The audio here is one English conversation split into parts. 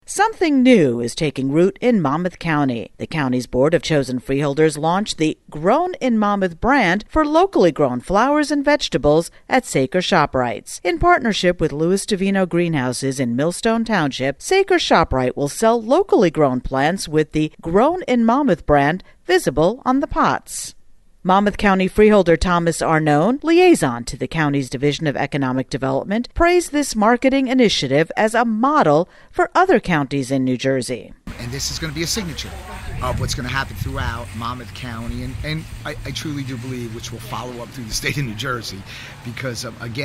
Something new is taking root in Monmouth County. The county's Board of Chosen Freeholders launched the Grown in Monmouth brand for locally grown flowers and vegetables at Saker Shoprites. In partnership with Louis Davino Greenhouses in Millstone Township, Saker Shoprite will sell locally grown plants with the Grown in Monmouth brand visible on the pots. Monmouth County Freeholder Thomas Arnone, liaison to the county's Division of Economic Development, praised this marketing initiative as a model for other counties in New Jersey. And this is going to be a signature of what's going to happen throughout Monmouth County, and I truly do believe which will follow up through the state of New Jersey, because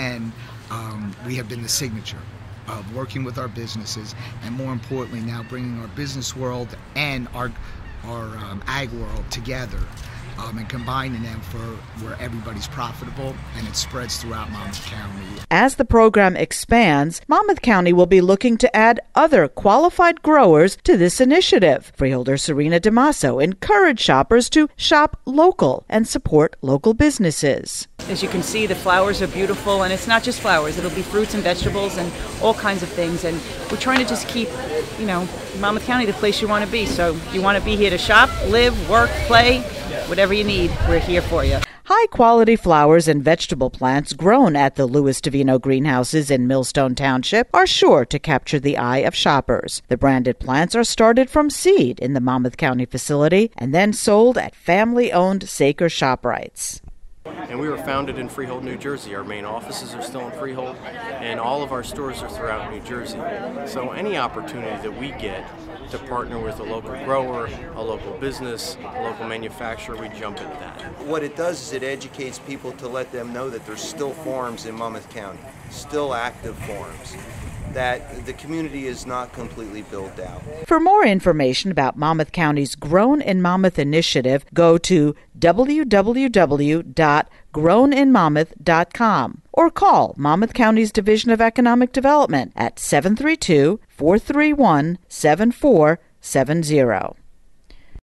we have been the signature of working with our businesses, and more importantly now bringing our business world and our ag world together. And combining them for where everybody's profitable and it spreads throughout Monmouth County. As the program expands, Monmouth County will be looking to add other qualified growers to this initiative. Freeholder Serena DiMaso encouraged shoppers to shop local and support local businesses. As you can see, the flowers are beautiful, and it's not just flowers. It'll be fruits and vegetables and all kinds of things. And we're trying to just keep, Monmouth County the place you want to be. So you want to be here to shop, live, work, play, whatever you need, we're here for you. High-quality flowers and vegetable plants grown at the Louis Davino Greenhouses in Millstone Township are sure to capture the eye of shoppers. The branded plants are started from seed in the Monmouth County facility and then sold at family-owned Saker Shoprites. And we were founded in Freehold, New Jersey. Our main offices are still in Freehold, and all of our stores are throughout New Jersey. So any opportunity that we get to partner with a local grower, a local business, a local manufacturer, we jump at that. What it does is it educates people to let them know that there's still farms in Monmouth County, still active farms, that the community is not completely built out. For more information about Monmouth County's Grown in Monmouth initiative, go to www.growninmonmouth.com or call Monmouth County's Division of Economic Development at 732-431-7470.